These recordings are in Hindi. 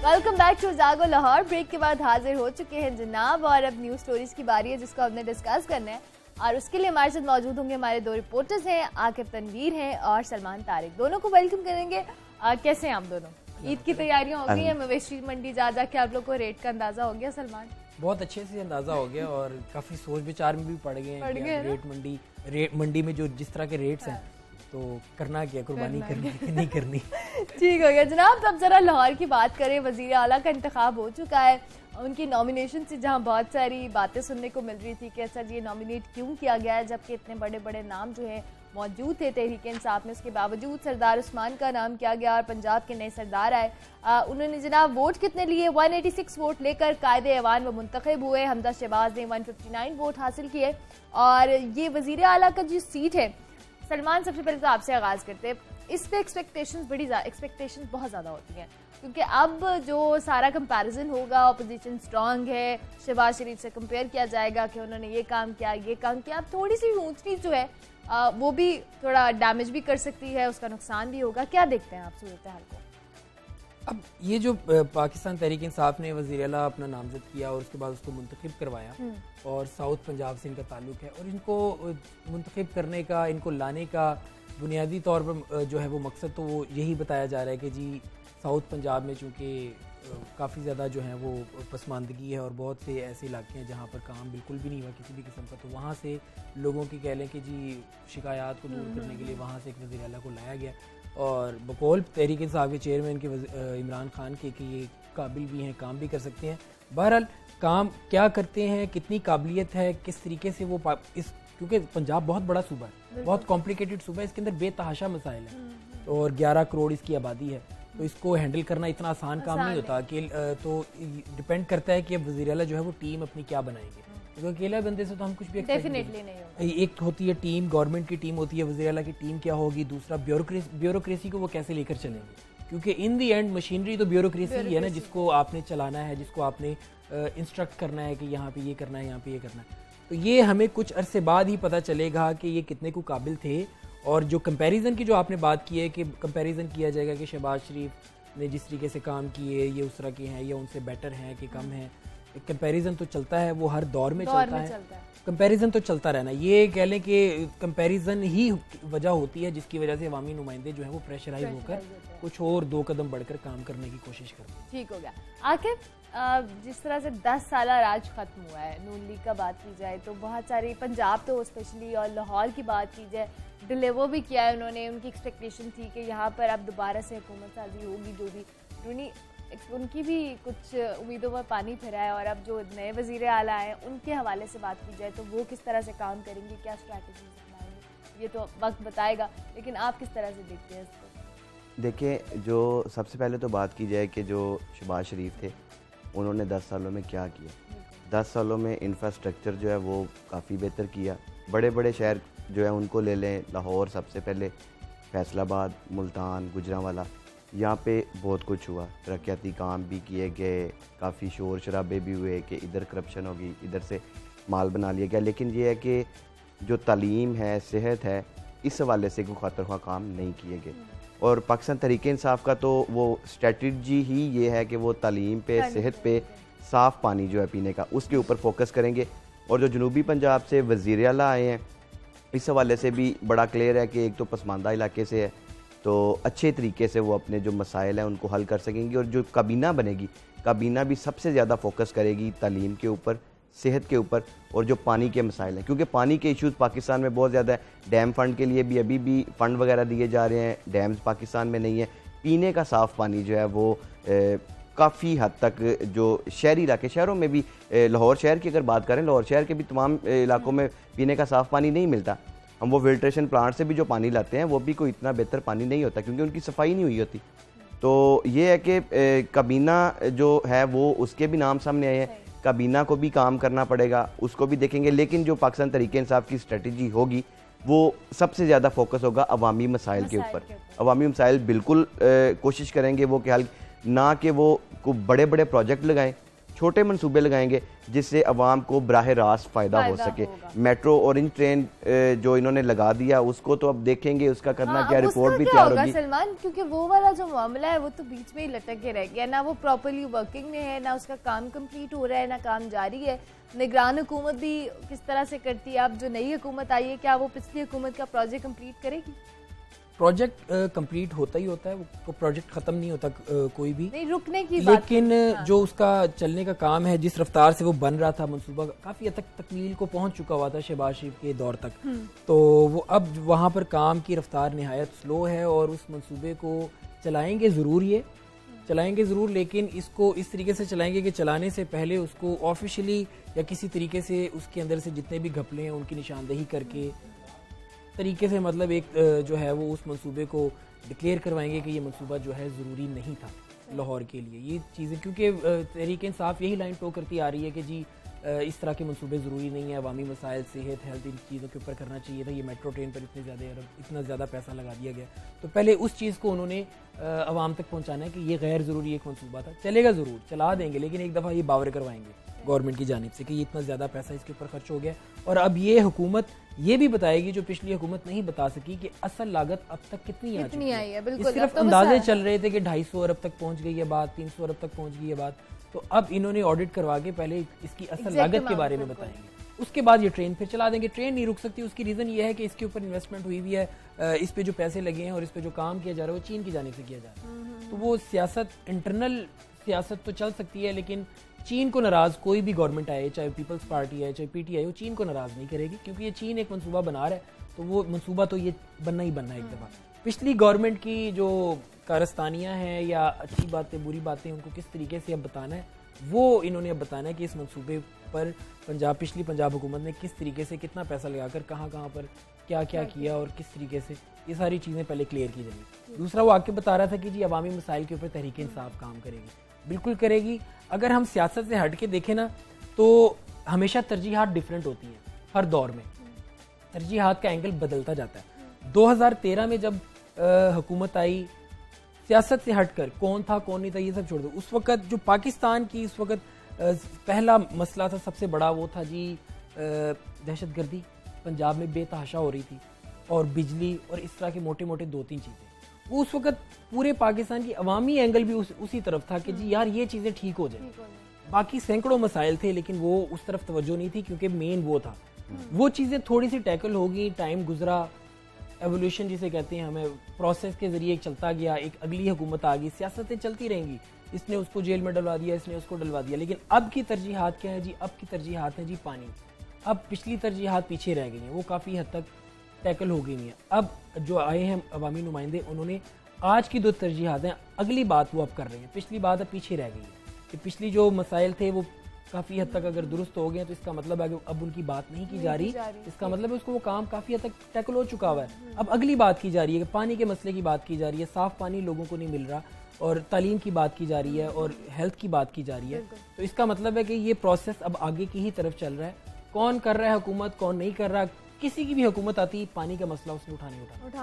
वेलकम बैक टू जागो लाहौर। ब्रेक के बाद हाजिर हो चुके हैं जनाब और अब न्यूज स्टोरीज की बारी है जिसको हमने डिस्कस करना है और उसके लिए हमारे साथ मौजूद होंगे हमारे दो रिपोर्टर्स हैं, आकिब तनवीर हैं और सलमान तारिक। दोनों को वेलकम करेंगे। कैसे हैं आप दोनों? ईद की तैयारियां हो गई हैं? मवेशी मंडी जा जाके आप लोग को रेट का अंदाजा हो गया? सलमान बहुत अच्छे से अंदाजा हो गया और काफी सोच विचार में भी पड़ गए हैं। रेट मंडी में जो जिस तरह के रेट्स हैं तो करना क्या, कुर्बानी करनी कि नहीं करनी। ठीक हो गया जनाब। अब जरा लाहौर की बात करें। वजीर आला का इंतखाब हो चुका है। उनकी नॉमिनेशन से जहां बहुत सारी बातें सुनने को मिल रही थी कि सर ये नॉमिनेट क्यों किया गया है जबकि इतने बड़े बड़े नाम जो है मौजूद थे तहरीक इंसाफ में, उसके बावजूद सरदार उस्मान का नाम किया गया और पंजाब के नए सरदार आए। उन्होंने जनाब वोट कितने लिए? 186 वोट लेकर कायदे ऐवान में मुंतखब हुए। हमदा शहबाज ने 159 वोट हासिल किए और ये वजीर आला का जो सीट है। सलमान, सबसे पहले तो आपसे आगाज करते हैं। इस पे एक्सपेक्टेशंस बहुत ज़्यादा होती हैं क्योंकि अब जो सारा कंपैरिजन होगा, अपोजिशन स्ट्रांग है, शहबाज शरीफ से कंपेयर किया जाएगा कि उन्होंने ये काम किया। अब थोड़ी सी ऊंच नीच जो है वो भी थोड़ा डैमेज भी कर सकती है, उसका नुकसान भी होगा। क्या देखते हैं आप सूरत हाल को? अब ये जो पाकिस्तान तहरीक इंसाफ ने वज़ीर आला अपना नामजद किया और उसके बाद उसको मुंतखब करवाया और साउथ पंजाब से इनका ताल्लुक है और इनको मुंतखब करने का, इनको लाने का बुनियादी तौर पर जो है वो मकसद तो वो यही बताया जा रहा है कि जी साउथ पंजाब में चूँकि काफ़ी ज़्यादा जो है वो पसमानदगी है और बहुत से ऐसे इलाके हैं जहाँ पर काम बिल्कुल भी नहीं हुआ किसी भी किस्म का, तो वहाँ से लोगों की कह लें कि जी शिकायत को दूर करने के लिए वहाँ से एक वज़ीर आला को लाया गया और बकौल तहरीक इंसाफ के चेयरमैन के इमरान खान के कि ये काबिल भी हैं, काम भी कर सकते हैं। बहरहाल काम क्या करते हैं, कितनी काबिलियत है, किस तरीके से वो क्योंकि पंजाब बहुत बड़ा सूबा है, बहुत कॉम्प्लिकेटेड सूबा है, इसके अंदर बेतहाशा मसाइल हैं और 11 करोड़ इसकी आबादी है, तो इसको हैंडल करना इतना आसान काम नहीं होता। तो डिपेंड करता है कि अब वज़ीर आला जो है वो टीम अपनी क्या बनाएंगे, क्योंकि अकेला बंदे से तो हम कुछ भी डेफिनेटली नहीं होगा। एक होती है टीम, गवर्नमेंट की टीम होती है, वज़ीर आला की टीम क्या होगी, दूसरा ब्यूरोक्रेसी को वो कैसे लेकर चलेंगे, क्योंकि इन दी एंड मशीनरी तो ब्यूरोक्रेसी ही है ना, जिसको आपने चलाना है, जिसको आपने इंस्ट्रक्ट करना है कि यहाँ पे ये करना है, यहाँ पे ये करना है। तो ये हमें कुछ अरसे बाद ही पता चलेगा कि ये कितने को काबिल थे। और जो कंपैरिजन की जो आपने बात की है कि कंपैरिजन किया जाएगा कि शहबाज शरीफ ने जिस तरीके से काम किए ये उस तरह के हैं या उनसे बेटर हैं कि कम हैं, कंपैरिजन तो चलता है, वो हर दौर में चलता है। कंपैरिजन तो चलता रहना, ये कह लें कि कंपैरिजन ही वजह होती है जिसकी वजह से अवामी नुमाइंदे जो है वो प्रेशराइज होकर कुछ और 2 कदम बढ़कर काम करने की कोशिश करते हैं। ठीक हो गया। आखिर जिस तरह से 10 साल राज खत्म हुआ है, नून लीग का बात की जाए तो बहुत सारी, पंजाब तो स्पेशली और लाहौर की बात की जाए, डिलीवर भी किया है उन्होंने। उनकी एक्सपेक्टेशन थी कि यहाँ पर अब दोबारा से हुकूमत साजी होगी, जो भी उनकी भी कुछ उम्मीदों में पानी फिरा है। और अब जो नए वज़ीर आला हैं उनके हवाले से बात की जाए तो वो किस तरह से काम करेंगे, क्या स्ट्रैटेजी अपनाएंगे, ये तो वक्त बताएगा, लेकिन आप किस तरह से देखते हैं इसको? देखिए, जो सबसे पहले तो बात की जाए कि जो शहबाज शरीफ थे उन्होंने 10 सालों में क्या किया। 10 सालों में इंफ्रास्ट्रक्चर जो है वो काफ़ी बेहतर किया। बड़े बड़े शहर जो है उनको ले लें, लाहौर सबसे पहले, फैसलाबाद, मुल्तान, गुजरांवाला, यहाँ पे बहुत कुछ हुआ, तरक्याती काम भी किए गए, काफ़ी शोर शराबे भी हुए कि इधर करप्शन होगी, इधर से माल बना लिया गया। लेकिन ये है कि जो तालीम है, सेहत है, इस हवाले से कोई खातिर काम नहीं किए गए। और पाकिस्तान तहरीक इंसाफ का तो वो स्ट्रेटजी ही ये है कि वो तालीम पे, सेहत पे, साफ़ पानी जो है पीने का, उसके ऊपर फोकस करेंगे। और जो जनूबी पंजाब से वज़ीर आला आए हैं, इस हवाले से भी बड़ा क्लियर है कि एक तो पसमानदा इलाके से है, तो अच्छे तरीके से वो अपने जो मसाइल हैं उनको हल कर सकेंगे। और जो काबीना बनेगी, काबीना भी सबसे ज़्यादा फोकस करेगी तालीम के ऊपर, सेहत के ऊपर और जो पानी के मसाइल हैं, क्योंकि पानी के इश्यूज़ पाकिस्तान में बहुत ज़्यादा है। डैम फंड के लिए भी अभी भी फ़ंड वगैरह दिए जा रहे हैं, डैम्स पाकिस्तान में नहीं है। पीने का साफ़ पानी जो है वो काफ़ी हद तक जो शहरी इलाके, शहरों में भी, लाहौर शहर की अगर बात करें, लाहौर शहर के भी तमाम इलाकों में पीने का साफ़ पानी नहीं मिलता। हम वो फिल्ट्रेशन प्लांट से भी जो पानी लाते हैं वो भी कोई इतना बेहतर पानी नहीं होता क्योंकि उनकी सफाई नहीं हुई होती। तो ये है कि काबीना जो है वो उसके भी नाम सामने आए हैं, काबीना को भी काम करना पड़ेगा, उसको भी देखेंगे। लेकिन जो पाकिस्तान तहरीक इंसाफ की स्ट्रेटजी होगी वो सबसे ज़्यादा फोकस होगा अवामी मसाइल के ऊपर। अवामी मसाइल बिल्कुल कोशिश करेंगे वो कि हल ना कि वो को बड़े बड़े प्रोजेक्ट लगाएं, छोटे मंसूबे लगाएंगे जिससे अवाम को बराह रास्त फ़ायदा हो सके। मेट्रो ऑरेंज ट्रेन जो इन्होंने लगा दिया उसको तो अब देखेंगे उसका करना क्या, रिपोर्ट भी तैयार होगी सलमान, क्योंकि वो वाला जो मामला है वो तो बीच में ही लटक के रह गया, ना वो प्रॉपर्ली वर्किंग में है, ना उसका काम कंप्लीट हो रहा है, ना काम जारी है। निगरान हुकूमत भी किस तरह से करती है, अब जो नई हुकूमत आई है क्या वो पिछली हुकूमत का प्रोजेक्ट कंप्लीट करेगी? प्रोजेक्ट कंप्लीट होता ही होता है, वो प्रोजेक्ट ख़त्म नहीं होता कोई भी नहीं, रुकने की लेकिन जो उसका चलने का काम है, जिस रफ्तार से वो बन रहा था मंसूबा काफ़ी हद तक तकमील को पहुंच चुका हुआ था शहबाज शरीफ के दौर तक, तो वो अब वहाँ पर काम की रफ्तार नहायत स्लो है और उस मंसूबे को चलाएंगे ज़रूर, ये चलाएंगे ज़रूर, लेकिन इसको इस तरीके से चलाएंगे कि चलाने से पहले उसको ऑफिशियली या किसी तरीके से उसके अंदर से जितने भी घपले हैं उनकी निशानदेही करके तरीके से, मतलब एक जो है वो उस मंसूबे को डिक्लेयर करवाएंगे कि ये मंसूबा जो है ज़रूरी नहीं था लाहौर के लिए। ये चीज़ें क्योंकि तहरीक इंसाफ यही लाइन टो करती आ रही है कि जी इस तरह के मंसूबे ज़रूरी नहीं है, अवामी मसाइल, सेहत, हेल्थ, इन चीज़ों के ऊपर करना चाहिए था, ये मेट्रो ट्रेन पर इतना ज़्यादा पैसा लगा दिया गया, तो पहले उस चीज़ को उन्होंने आवाम तक पहुँचाना है कि ये गैर ज़रूरी एक मंसूबा था। चलेगा ज़रूर, चला देंगे, लेकिन एक दफ़ा ये बावर करवाएंगे गवर्नमेंट की जानिब से कि ये इतना ज़्यादा पैसा इसके ऊपर खर्च हो गया। और अब ये हुकूमत ये भी बताएगी जो पिछली हुकूमत नहीं बता सकी कि असल लागत अब तक कितनी आई है। बिल्कुल, सिर्फ अंदाजे चल रहे थे कि 250 अरब तक पहुंच गई है बात, 300 अरब तक पहुंच गई है बात, तो अब इन्होंने ऑडिट करवा के पहले इसकी असल लागत के बारे में बताएंगे, उसके बाद ये ट्रेन फिर चला देंगे। ट्रेन नहीं रुक सकती, उसकी रीज़न ये है कि इसके ऊपर इन्वेस्टमेंट हुई हुई है, इस पे जो पैसे लगे हैं और इस पे जो काम किया जा रहा है वो चीन की जानिब से किया जा रहा है, तो वो सियासत, इंटरनल सियासत तो चल सकती है, लेकिन चीन को नाराज़ कोई भी गवर्नमेंट आए, चाहे पीपल्स पार्टी है, चाहे पीटीआई, वो चीन को नाराज़ नहीं करेगी, क्योंकि ये चीन एक मंसूबा बना रहा है, तो वो मंसूबा तो ये बनना ही बनना है एक दफ़ा। पिछली गवर्नमेंट की जो कारस्तानियाँ हैं या अच्छी बातें बुरी बातें उनको किस तरीके से अब बताना है, वो इन्होंने अब बताना है कि इस मंसूबे पर पिछली पंजाब हुकूमत ने किस तरीके से कितना पैसा लगाकर कहाँ पर क्या क्या किया और किस तरीके से, ये सारी चीज़ें पहले क्लियर की जाएंगी। दूसरा, वो आके बता रहा था कि जी अवामी मसाइल के ऊपर तहरीक इंसाफ काम करेगी, बिल्कुल करेगी। अगर हम सियासत से हट के देखें ना, तो हमेशा तरजीहात डिफरेंट होती हैं, हर दौर में तरजीहात का एंगल बदलता जाता है। 2013 में जब हुकूमत आई, सियासत से हटकर कौन था कौन नहीं था ये सब छोड़ दो, उस वक्त जो पाकिस्तान की इस वक्त पहला मसला था सबसे बड़ा, वो था जी दहशतगर्दी पंजाब में बेतहाशा हो रही थी, और बिजली और इस तरह के मोटे मोटे 2-3 चीज़ें। वो उस वक्त पूरे पाकिस्तान की अवामी एंगल भी उसी तरफ था कि जी यार ये चीज़ें ठीक हो जाए। बाकी सैकड़ों मसाइल थे, लेकिन वो उस तरफ तवज्जो नहीं थी, क्योंकि मेन वो था। वो चीज़ें थोड़ी सी टैकल होगी, टाइम गुजरा, एवोल्यूशन जिसे कहते हैं, हमें प्रोसेस के जरिए चलता गया, एक अगली हुकूमत आ गई, सियासतें चलती रहेंगी, इसने उसको जेल में डलवा दिया, इसने उसको डलवा दिया, लेकिन अब की तरजीहात क्या है जी? अब की तरजीहात है जी पानी। अब पिछली तरजीहात पीछे रह गई हैं, वो काफ़ी हद तक टैकल हो गई नहीं है। अब जो आए हैं अवामी नुमाइंदे, उन्होंने आज की 2 तरजीहात हैं, अगली बात वो अब कर रहे हैं, पिछली बात अब पीछे रह गई है कि पिछली जो मसाइल थे वो काफ़ी हद तक अगर दुरुस्त हो गए, तो इसका मतलब है कि अब उनकी बात नहीं की जा रही, इसका मतलब है उसको वो काम काफ़ी हद तक टैकल हो चुका हुआ है। अब अगली बात की जा रही है कि पानी के मसले की बात की जा रही है, साफ़ पानी लोगों को नहीं मिल रहा, और तालीम की बात की जा रही है, और हेल्थ की बात की जा रही है। तो इसका मतलब है कि ये प्रोसेस अब आगे की ही तरफ चल रहा है। कौन कर रहा है हुकूमत, कौन नहीं कर रहा, किसी की भी हुकूमत आती, पानी का मसला उसने उठाना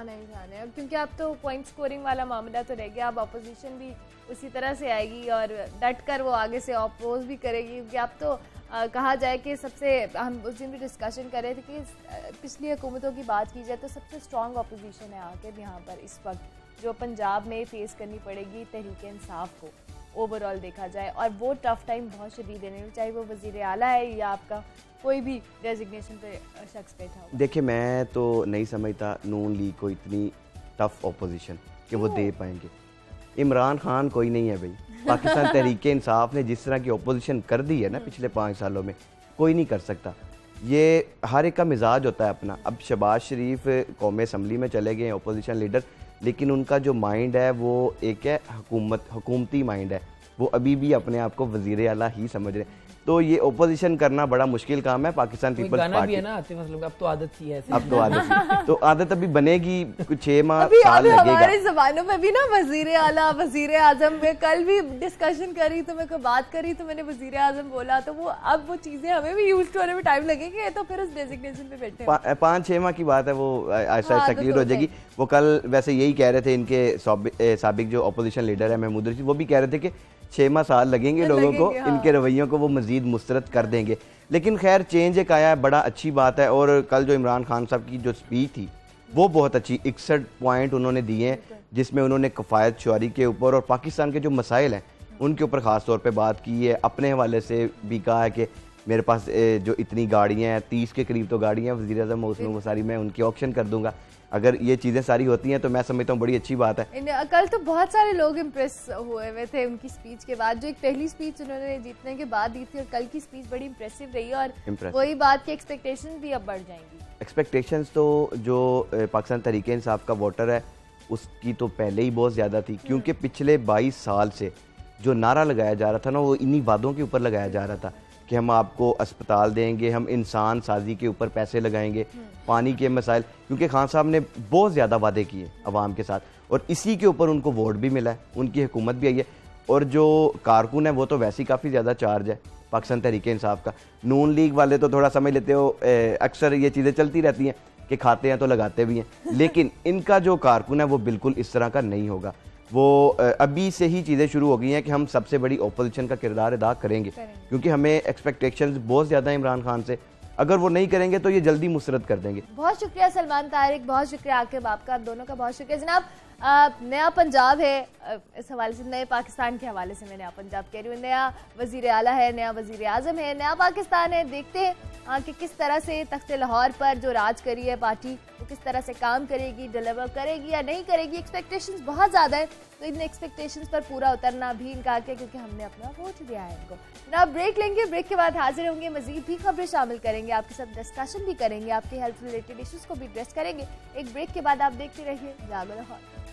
ही है, क्योंकि अब तो पॉइंट स्कोरिंग वाला मामला तो रह गया। अब अपोजिशन भी उसी तरह से आएगी और डट कर वो आगे से अपोज भी करेगी, क्योंकि अब तो कहा जाए कि सबसे, हम उस दिन भी डिस्कशन कर रहे थे कि पिछली हुकूमतों की बात की जाए तो सबसे स्ट्रॉन्ग अपोजिशन है आके यहाँ पर इस वक्त जो पंजाब में फेस करनी पड़ेगी तहरीक इंसाफ को, ओवरऑल देखा जाए। और वो टफ टाइम बहुत शदीद देने में, चाहे वो वज़ीर आला है या आपका कोई भी डेजिग्नेशन पे शख्स बैठा हो। देखिए, मैं तो नहीं समझता नून लीग को इतनी टफ ऑपोजिशन कि वो दे पाएंगे। इमरान खान कोई नहीं है भाई, पाकिस्तान तहरीक इंसाफ ने जिस तरह की ऑपोजिशन कर दी है ना पिछले 5 सालों में, कोई नहीं कर सकता। ये हर एक का मिजाज होता है अपना। अब शहबाज शरीफ कौमी असम्बली में चले गए ऑपोजिशन लीडर, लेकिन उनका जो माइंड है वो एक है हुकूमती माइंड है, वो अभी भी अपने आप को वज़ीर आला ही समझ रहे हैं। तो ये ओपोजिशन करना बड़ा मुश्किल काम है। पाकिस्तान पीपल्स पार्टी है ना, अब तो आदत सी है, अब तो आदत सी, तो आदत अभी बनेगी, कुछ 6 माह साल लगेगा। हमारे ज़मानों में भी ना वज़ीर आला, वज़ीर आज़म में कल भी डिस्कशन करी तो मैं कोई बात करी तो मैंने वज़ीर आज़म बोला, तो वो अब वो चीज़ें हमें भी यूज़ होने में टाइम लगेगी, तो फिर उस डेजिग्नेशन पे बैठे 5-6 माह की बात है, वो ऐसा क्लियर हो जाएगी। वो कल वैसे यही कह रहे थे, इनके साबिक जो अपोजिशन लीडर है महमूद रशीद, वो भी कह रहे थे कि 6 माह साल लगेंगे लोगों को, हाँ। इनके रवैयों को वो मजीद मुस्तरद कर देंगे। लेकिन खैर चेंज एक आया है, बड़ा अच्छी बात है। और कल जो इमरान खान साहब की जो स्पीच थी वो बहुत अच्छी, 61 पॉइंट उन्होंने दिए हैं, जिसमें उन्होंने कफ़ायत शुआरी के ऊपर और पाकिस्तान के जो मसाइल हैं उनके ऊपर ख़ास तौर पे बात की है। अपने हवाले से भी कहा है कि मेरे पास जो इतनी गाड़ियाँ हैं, 30 के करीब तो गाड़ियाँ हैं, वज़ीर आज़म उसमें वो सारी मैं उनकी ऑक्शन कर दूंगा। अगर ये चीज़ें सारी होती हैं तो मैं समझता हूँ बड़ी अच्छी बात है। कल तो बहुत सारे लोग इम्प्रेस हुए थे उनकी स्पीच के बाद, जो एक पहली स्पीच उन्होंने जीतने के बाद दी थी, और कल की स्पीच बड़ी इम्प्रेसिव रही है। और वही बात की एक्सपेक्टेशंस भी अब बढ़ जाएंगी। एक्सपेक्टेशंस तो जो पाकिस्तान तहरीक इंसाफ का वोटर है उसकी तो पहले ही बहुत ज़्यादा थी, क्योंकि पिछले 22 साल से जो नारा लगाया जा रहा था ना, वो इन्हीं वादों के ऊपर लगाया जा रहा था कि हम आपको अस्पताल देंगे, हम इंसान साजी के ऊपर पैसे लगाएंगे, पानी के मसाइल, क्योंकि खान साहब ने बहुत ज़्यादा वादे किए अवाम के साथ, और इसी के ऊपर उनको वोट भी मिला है, उनकी हुकूमत भी आई है। और जो कारकुन है वो तो वैसे ही काफ़ी ज़्यादा चार्ज है पाकिस्तान तहरीक इंसाफ का। नून लीग वाले तो थोड़ा समझ लेते हो, अक्सर ये चीज़ें चलती रहती हैं कि खाते हैं तो लगाते भी हैं, लेकिन इनका जो कारकुन है वो बिल्कुल इस तरह का नहीं होगा। वो अभी से ही चीज़ें शुरू हो गई हैं कि हम सबसे बड़ी ओपोजिशन का किरदार अदा करेंगे, क्योंकि हमें एक्सपेक्टेशंस बहुत ज़्यादा हैं इमरान खान से। अगर वो नहीं करेंगे तो ये जल्दी मुसरत कर देंगे। बहुत शुक्रिया सलमान तारिक, बहुत शुक्रिया आकिब, आपका आप दोनों का बहुत शुक्रिया। जनाब नया पंजाब है, इस हवाले से नए पाकिस्तान के हवाले से मैं नया पंजाब कह रही हूँ, नया वजीर आला है, नया वजीर आजम है, नया पाकिस्तान है। देखते हैं कि किस तरह से तख्त लाहौर पर जो राज करी है पार्टी वो किस तरह से काम करेगी, डिलीवर करेगी या नहीं करेगी। एक्सपेक्टेशंस बहुत ज़्यादा है, तो इन एक्सपेक्टेशंस पर पूरा उतरना भी इनका हक है, क्योंकि हमने अपना वोट दिया है इनको। जनाब ब्रेक लेंगे, ब्रेक के बाद हाजिर होंगे, मजीद भी खबरें शामिल करेंगे, आपके साथ डिस्कशन भी करेंगे, आपके हेल्थ रिलेटेड इश्यूज़ को भी एड्रेस करेंगे। एक ब्रेक के बाद आप देखते रहिए जागो लाहौर।